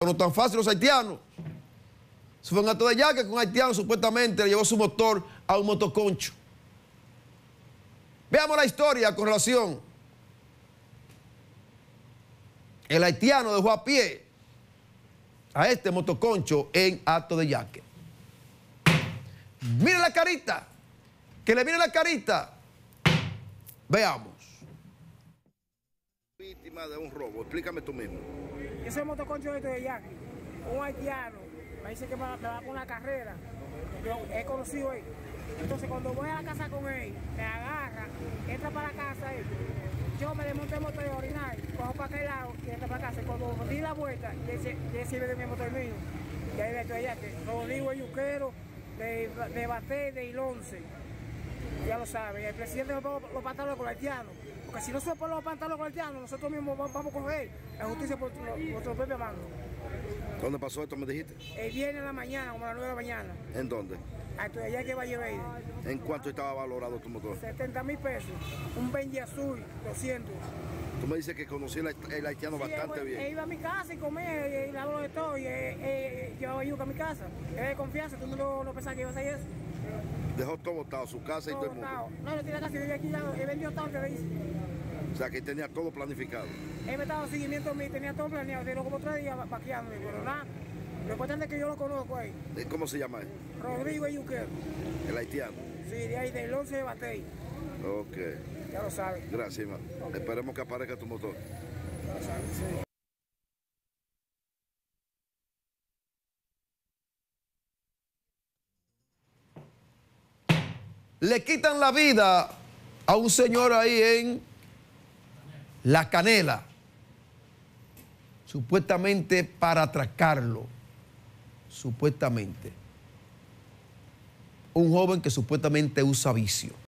No tan fácil los haitianos. Se fue un acto de yaque que un haitiano supuestamente le llevó su motor a un motoconcho. Veamos la historia con relación. El haitiano dejó a pie a este motoconcho en acto de yaque. Mire la carita. Que le mire la carita. Veamos. Víctima de un robo, explícame tú mismo. Yo soy motoconcho de yaque, un haitiano, me dice que me va con una carrera, yo he conocido él. Entonces cuando voy a la casa con él, me agarra, entra para la casa él, yo me desmonté el motor de orinar, cojo para aquel lado y entra para casa. Cuando di la vuelta, le sirve de mi motor mío, y ahí estoy allá, que Rodrigo el Yuquero, de Baté, de Il-11, ya lo sabe, el presidente me pone los pantalones con el haitiano. Porque si no se ponen los pantalones con el haitiano, nosotros mismos vamos a coger la justicia por nuestro propio mando. ¿Dónde pasó esto, me dijiste? El viernes en la mañana, como a las 9 de la mañana. ¿En dónde? Allá que Valle Verde. ¿En cuánto estaba valorado tu motor? 70,000 pesos. Un Benji azul, 200. Tú me dices que conocí el haitiano bastante bien. Él iba a mi casa y comía, y le habló de todo, y llevaba yuca a mi casa. Era de confianza, todo el mundo no pensaba que iba a hacer eso. Dejó todo botado, su casa y todo el mundo. No, no tiene casa, vivía aquí, él vendió todo antes de irse. O sea, que tenía todo planificado. Él me estaba seguimiento a mí, tenía todo planeado, duró como 3 días vaqueándome, pero nada. Lo importante es que yo lo conozco ahí. ¿Cómo se llama él? Rodrigo el Yuquero. El haitiano. Sí, de ahí, del 11 de Batey. Ok. Ya lo sabe. Gracias, ma. Okay. Esperemos que aparezca tu motor. Ya lo sabe, sí. Le quitan la vida a un señor ahí en La Canela, supuestamente para atracarlo, supuestamente. Un joven que supuestamente usa vicio.